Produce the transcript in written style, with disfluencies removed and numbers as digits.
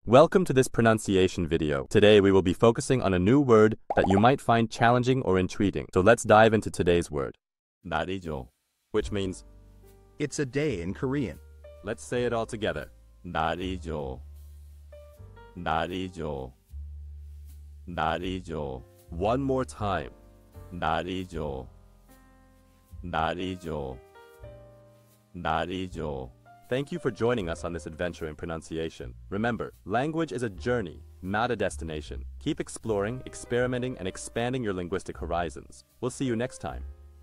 Welcome to this pronunciation video. Today we will be focusing on a new word that you might find challenging or intriguing. So let's dive into today's word. narijyo, which means It's a day in Korean. let's say it all together. narijyo, narijyo, narijyo. One more time. narijyo, narijyo, narijyo. Thank you for joining us on this adventure in pronunciation. Remember, language is a journey, not a destination. Keep exploring, experimenting, and expanding your linguistic horizons. We'll see you next time.